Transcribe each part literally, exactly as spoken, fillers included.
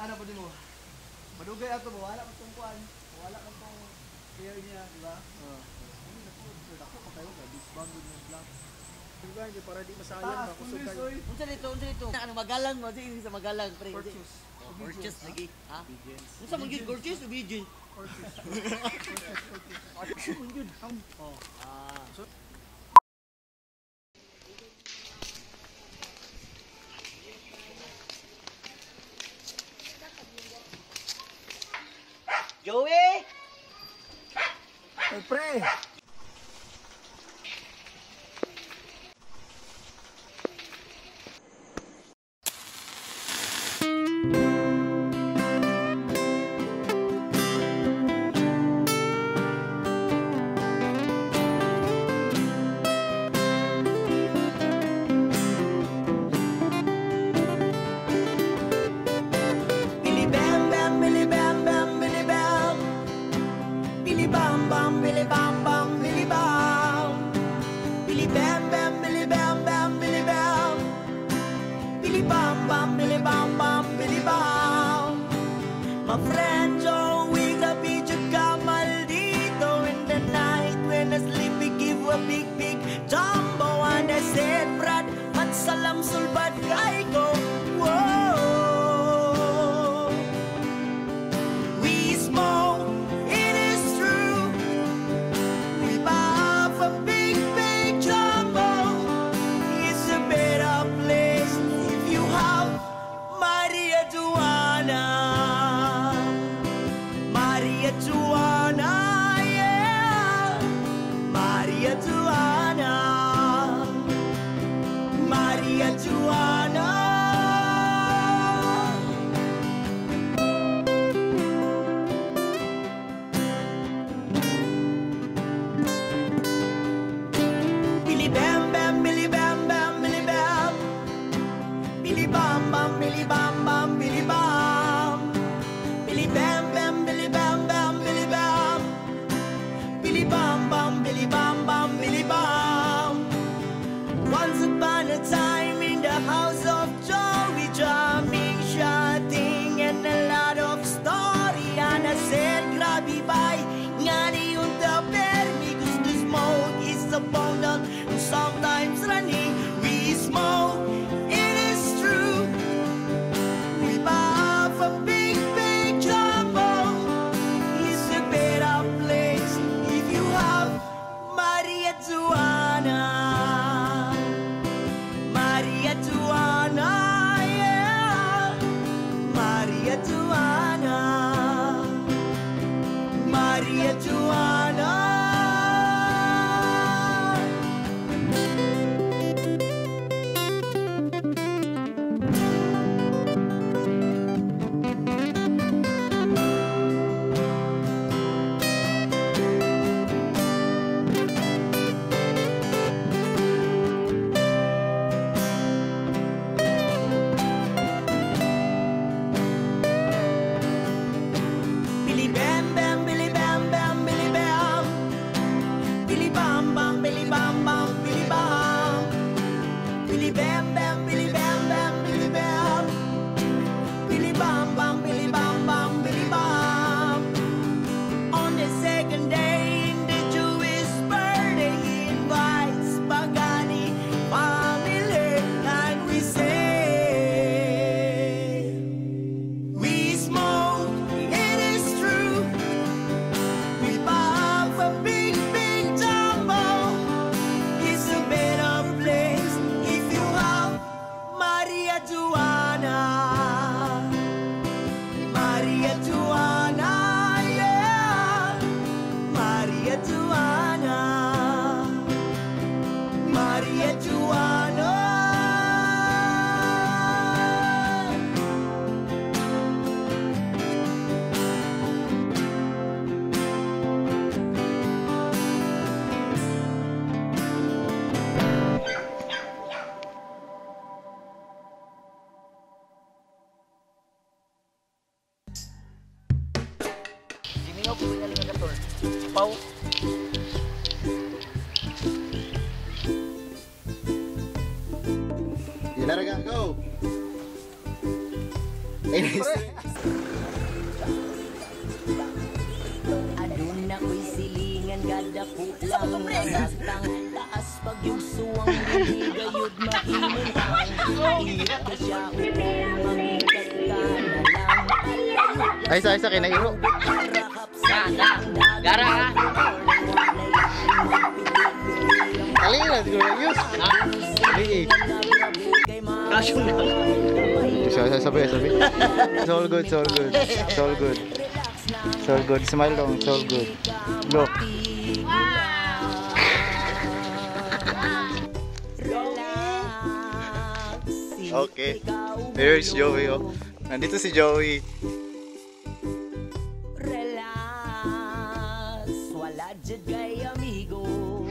ano pa din mo? Madugay ato mo, wala ka tong kuan. Wala ka tong care niya, di ba? Oo. Ano na po, ako pa kayo ka, disband ng vlog. Diba, hindi para di masayang ba kusog kayo. Unsa dito, unsa dito? Ano magalang mo sa magalang pre. Gorgeous. Gorgeous lagi. Ha? Unsa man gyud gorgeous obedient? Gorgeous. Gorgeous man gyud. Oh. Ah. Joey! Hey, pre! My friend Joey, grabe jud ka maldito. In the night when I sleep, we give a big, big jumbo. And I said, Brad, matsalam sulbad kay ko. Whoa. We smoke, it is true. We buy a big, big jumbo. It's a better place if you have Maria Joanna. Maria Joanna, yeah. Maria Joanna. Maria Joanna. Billy bam bam, Billy bam bam, Billy bam. Billy bam bam, Billy bam bam, Billy bam. Billy bam bam, Billy bam bam, Billy bam. Billy bam bam, Billy bam bam, Billy bam. Once upon a time in the house of Joey, drumming, shouting, and a lot of story. And I said, grabe bay, ngani yung taper, because the smoke is abundant, and sometimes running, we smoke, it is true. We buy a big, big jumbo. It's a better place if you have Maria Joanna. Maria Joanna, yeah. Maria Joanna. Maria Joanna. Billy bam bam, Billy bam bam, Billy bam. Billy bam bam, Billy bam bam, Billy bam. Billy bam bam, Billy bam bam, Billy bam. Billy bam bam, Billy bam bam, Billy bam. On the second day in the Jewish birthday, he invites Pagani family, and we say, we smoke, it is true. We buy a big, big jumbo. It's a better place if you have Maria Joanna. Maria Joanna, yeah. Maria Joanna. Maria Joanna. Simingaw ko yung alligator. Pau. Let it go. Ano na ko'y silingan gada ko lang natang taas pag yung suwang gayud mahimong init ka siya upong mangikat ka na lang Ay, sa isa kinairo. Ganda. Gara ha. Alin na, siguro na yus. Ha? Alin eh. Kasyo na. Sabi, sabi, sabi. It's all good, it's all good. It's all good. It's all good. Smile dong, it's all good. Look. Okay. Here's Joey, oh. Nandito si Joey. Relax, wala dyan kay amigo.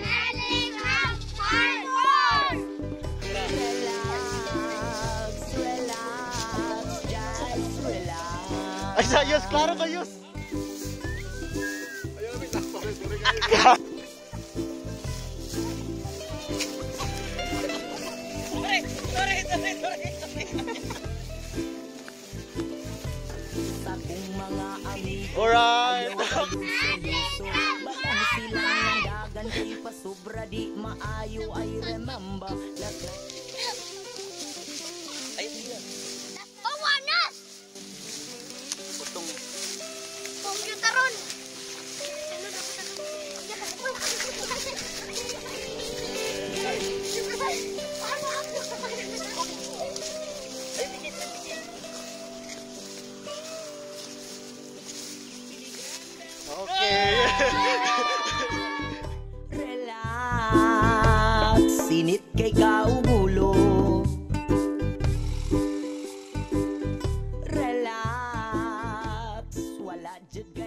Relax, relax, just relax. Ay, sa Yus, klaro ka, Yus. Sa kong mga amigo, Alright. balang silang nandagan kay pasobra di maayo ay remember. Pawanas! Computer ron! Okay. Relax, sinit kay kaugulo. Relax, wala dyan